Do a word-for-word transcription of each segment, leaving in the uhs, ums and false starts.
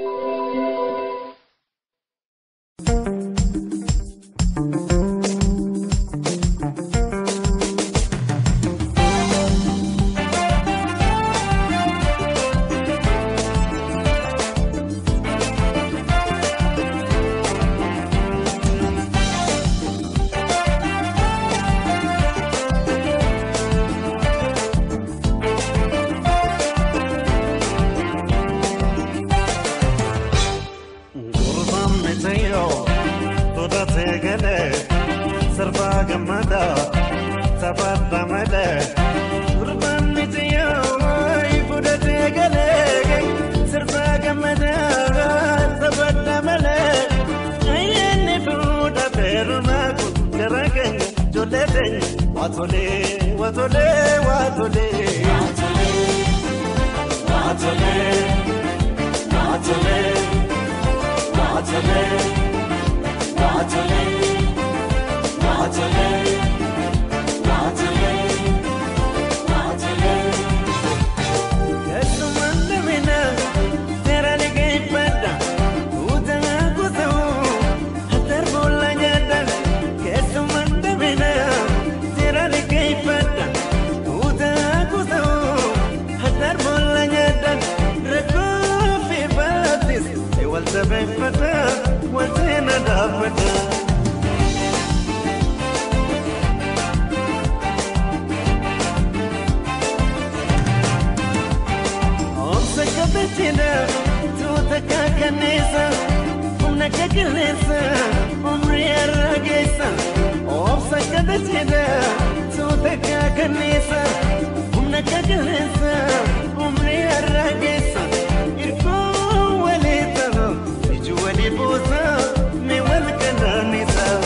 Watole, watole, watole, watole, watole, watole, watole, watole, watole, watole. Yesu mandamina, tera lege pada, utana kusu, hatar bola nyada. Yesu mandamina. وزينا دابتا أمسك بتنا توتك كنيسة أمك كنيسة أمري الرقيسة أمسك بتنا توتك كنيسة أمك كنيسة أمري الرقيسة بوسا مي والكنا نسا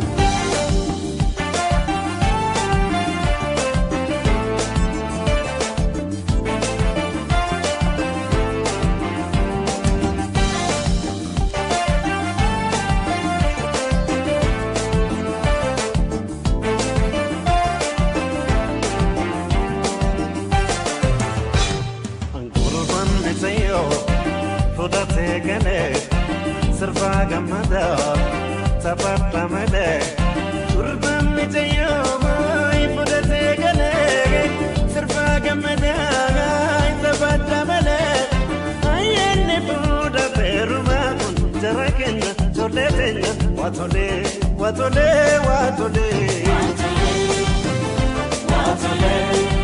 Angurban bisayo toda tegane Serva gamada, tapata made. Urban mitayo, ipo de tegale. Serva gamada, tapata made. Ayene puda peruma, jarakenya, joletenya. Watole, watole, watole, watole, watole.